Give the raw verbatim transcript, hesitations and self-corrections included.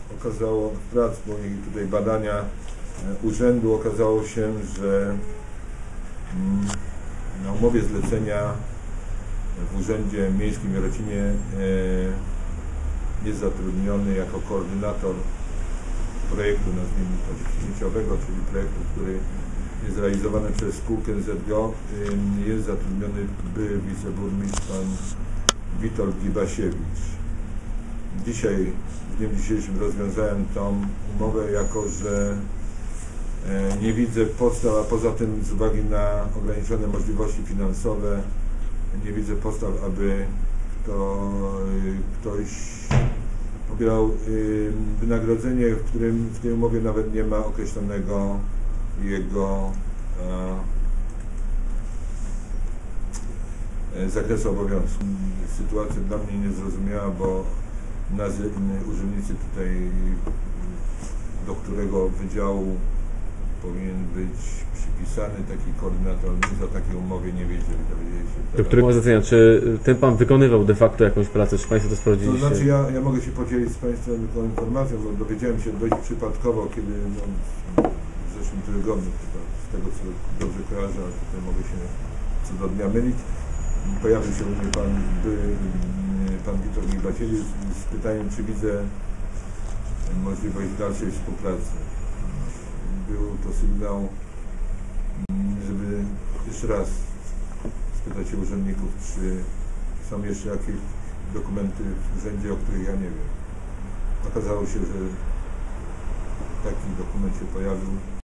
okazało, prac mojej tutaj badania urzędu okazało się, że na umowie zlecenia w Urzędzie Miejskim w Jarocinie jest zatrudniony jako koordynator projektu, nazwijmy to dziesięciowego, czyli projektu, który jest realizowany przez spółkę Z G O. Jest zatrudniony były wiceburmistrz pan Witold Gibasiewicz. Dzisiaj, w dniu dzisiejszym rozwiązałem tą umowę, jako że nie widzę podstaw, a poza tym z uwagi na ograniczone możliwości finansowe nie widzę podstaw, aby to ktoś pobierał wynagrodzenie, w którym w tej umowie nawet nie ma określonego jego zakresu obowiązku. Sytuacja dla mnie niezrozumiała, bo nazy urzędnicy tutaj, do którego wydziału powinien być przypisany taki koordynator, nic o takiej umowie nie wiedzieli. Dowiedzieli się do którego zlecenia? Czy ten pan wykonywał de facto jakąś pracę? Czy Państwo to sprawdziliście? To znaczy ja, ja mogę się podzielić z Państwem tą informacją, bo dowiedziałem się dość przypadkowo, kiedy no, w zeszłym tygodniu, z tego co dobrze kojarzę, ale tutaj mogę się co do dnia mylić, pojawił się u mnie pan, by, pan Witold Gibasiewicz z pytaniem, czy widzę możliwość dalszej współpracy. Był to sygnał, żeby jeszcze raz spytać się urzędników, czy są jeszcze jakieś dokumenty w urzędzie, o których ja nie wiem. Okazało się, że taki dokument się pojawił.